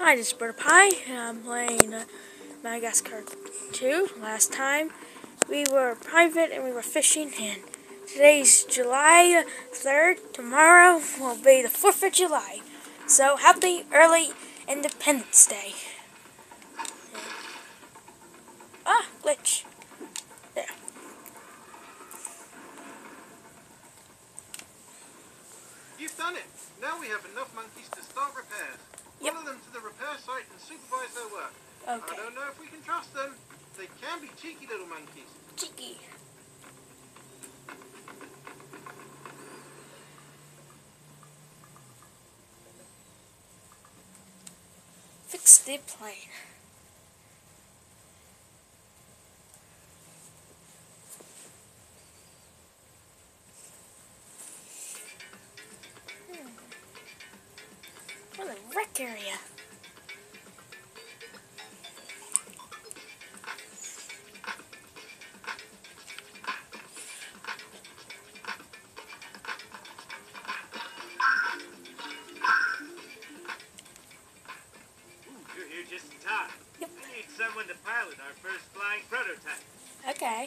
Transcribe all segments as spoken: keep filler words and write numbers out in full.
Hi, this is Bird Pie, and I'm playing uh, Madagascar two. Last time we were private and we were fishing, and today's July third. Tomorrow will be the fourth of July. So happy early Independence Day. Ah, glitch. There. You've done it. Now we have enough monkeys to start repairs. Yep. Follow them to the repair site and supervise their work. Okay. I don't know if we can trust them. They can be cheeky little monkeys. Cheeky. Fix the plane. Hmm. What a wreck area. You're here just in time. Yep. We need someone to pilot our first flying prototype. Okay.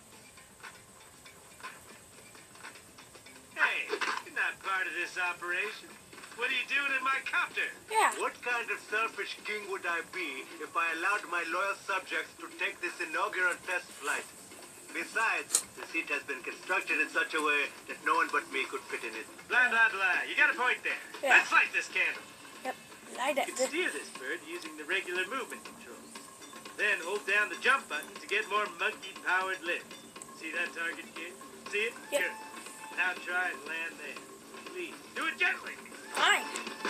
Hey, you're not part of this operation. What are you doing in my copter? Yeah. What kind of selfish king would I be if I allowed my loyal subjects to take this inaugural test flight? Besides, the seat has been constructed in such a way that no one but me could fit in it. Blah, blah, blah. You got a point there. Yeah. Let's light this candle. Yep. Light You it. can steer this bird using the regular movement controls. Then hold down the jump button to get more monkey-powered lift. See that target, kid? See it? Yep. Good. Now try and land there. Please, do it gently. Fine.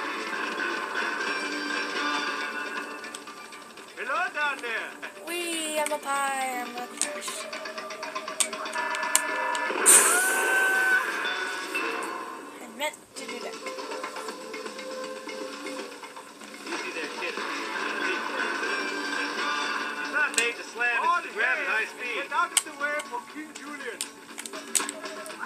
Hello down there. We, I'm a pie, I'm a crash. I meant to do that. Easy there, kid. It's not made to slam into the ground at high speed. Get out of the way for King Julian.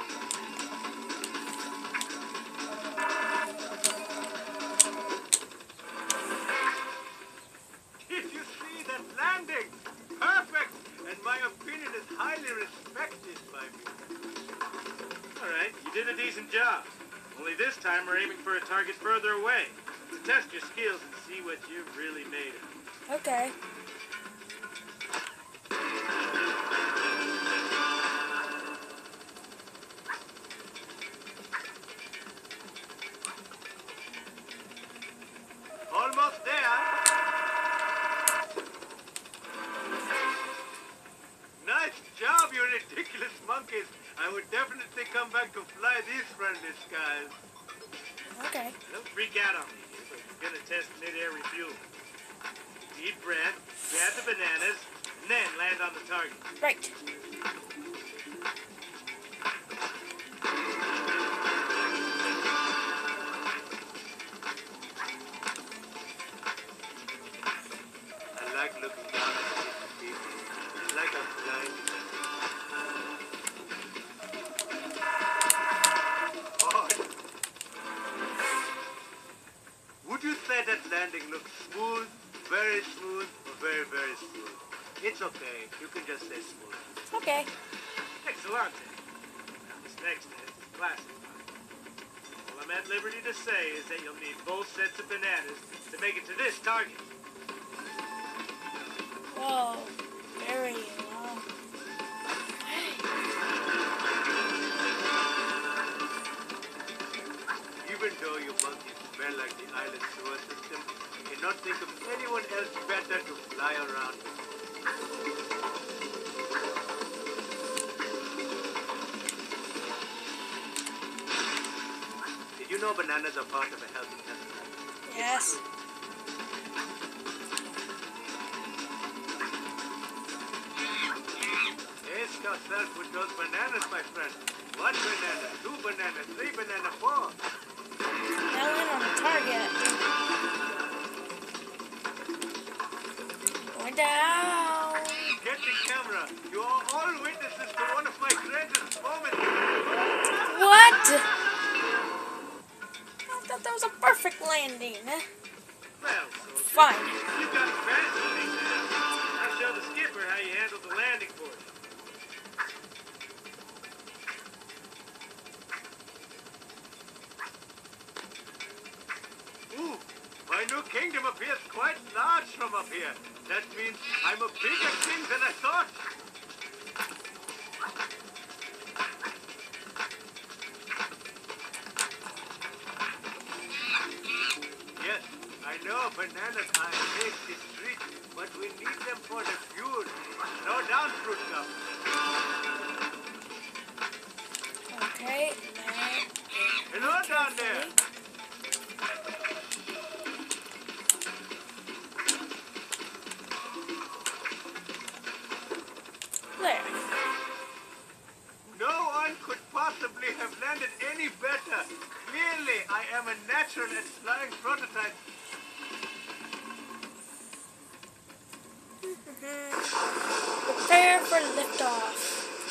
Did you see that landing? Perfect! And my opinion is highly respected by me. All right, you did a decent job. Only this time we're aiming for a target further away to test your skills and see what you're really made of. Okay. Almost there. Nice job, you ridiculous monkeys. I would definitely come back to fly these friendly skies. Okay. Don't freak out on me, but we're gonna test mid-air refueling. Deep breath, grab the bananas, and then land on the target. Right. I like looking down at the people. It's like I'm flying. Oh. Would you say that landing looks smooth, very smooth, or very, very smooth? It's okay. You can just say smooth. Okay. Excellent. Now this next test is classic. All I'm at liberty to say is that you'll need both sets of bananas to make it to this target. Whoa. Very long. Even though you monkeys smell like the island sewer system, I cannot think of anyone else better to fly around with. Did you know bananas are part of a healthy test? Yes. Taste yourself with those bananas, my friend. One banana, two bananas, three banana, four. Now land on the target. Going down. Get the camera. You are all witnesses to one of my greatest moments. What? I thought that was a perfect landing. Well, soldier, Fine. you've got Spanish to speak now. I'll show the skipper how you handled the landing portion. Ooh, my new kingdom appears quite large from up here. That means I'm a bigger king than I thought. Yes, I know bananas are a tasty treat, but we need them for the fuel. Slow down, Fruit Cup. Okay. Now, Hello down there. there. No one could possibly have landed any better. Clearly, I am a natural at flying prototype. Prepare for liftoff.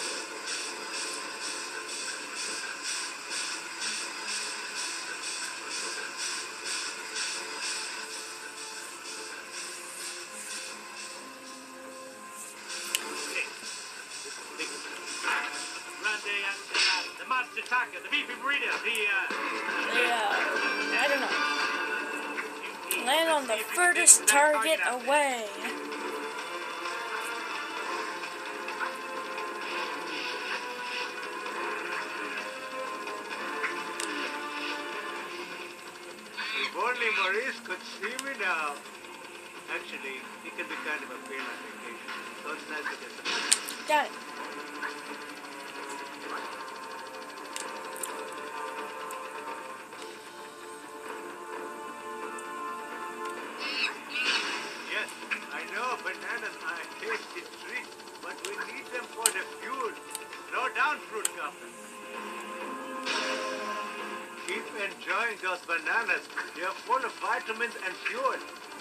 The monster taco, the beefy burrito, the, uh... Yeah, I don't know. Land on the furthest target away. If only Maurice could see me now. Actually, he can be kind of a pain on vacation, so it's nice to get some. Got it. Yes, I know bananas are a tasty treat, but we need them for the fuel. Slow down, Fruit Cup. Keep enjoying those bananas. They are full of vitamins and fuel.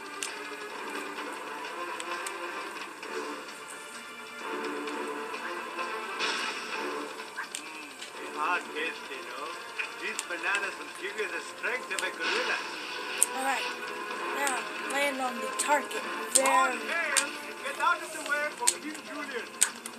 They are tasty, no? These bananas will give you the strength of a gorilla. Alright. Now, land on the target. All Very. hail and get out of the way for King Julian.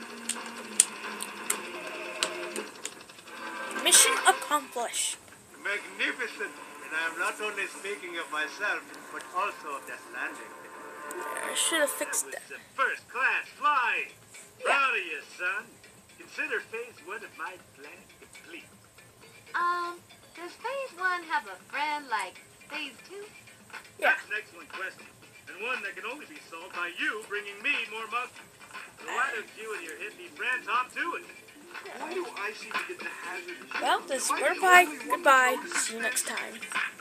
Mission accomplished. Magnificent. And I am not only speaking of myself, but also of that landing. I should have fixed That that. was some first-class flying. Proud of you, son. Consider phase one of my plan complete. Um, does phase one have a friend like phase two? Yeah. That's an excellent question, and one that can only be solved by you bringing me more monkeys. So why don't you and your hippie friends hop to it? Why do I seem to get the hazard? Well, this is Goodbye. Goodbye. See you next time.